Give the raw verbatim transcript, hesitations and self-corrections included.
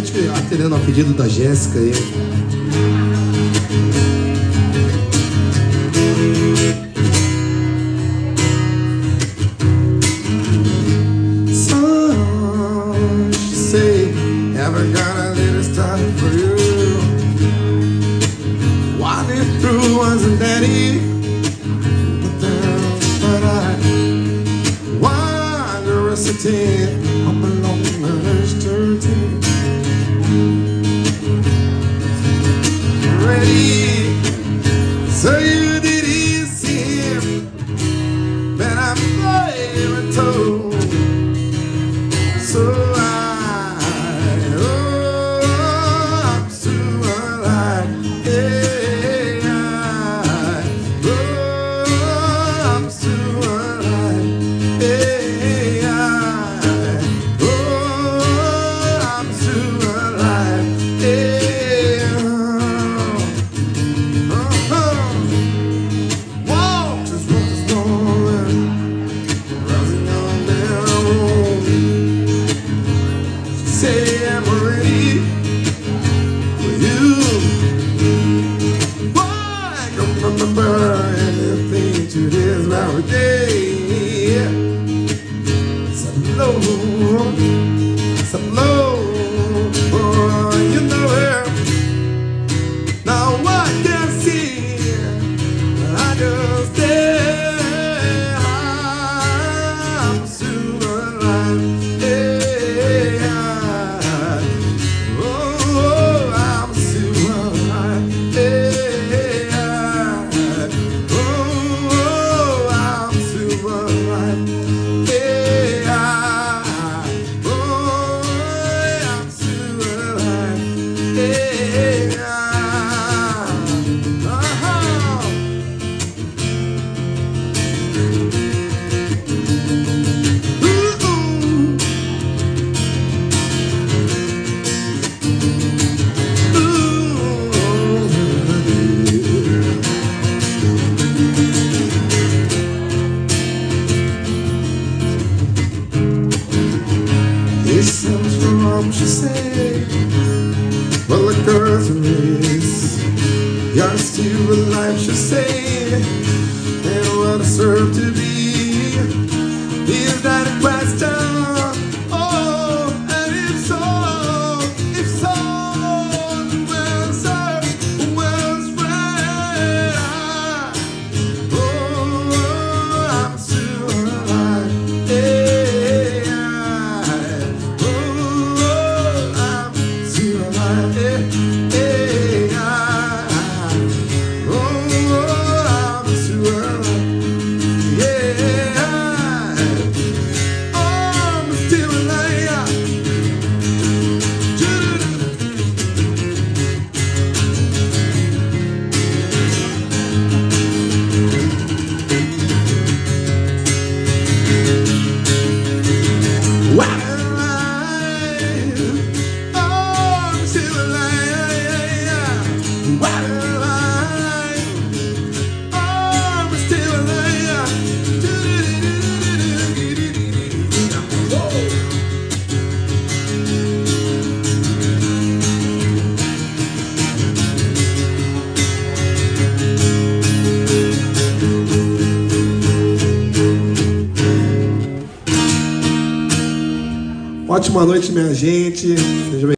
gente atendendo ao pedido da Jéssica aí. Say, ever got a little stuff for you. Walk it through wasn't that easy, but then, but I wonder a city I'm alone and dirty. Ready, so you didn't see that I'm very told. So say I'm ready for you. Boy, I can remember anything to this very day. Some low, some low, oh, you know it. Now I can see, I just stay. I'm still alive. Sounds wrong, she said. Well, the girl's race, you're still alive, she said. And what I serve to be, is that a question? Oh, and if so, if so, well, sir, well, spread. Oh, I'm still alive. Hey. Ótima noite, minha gente. Seja bem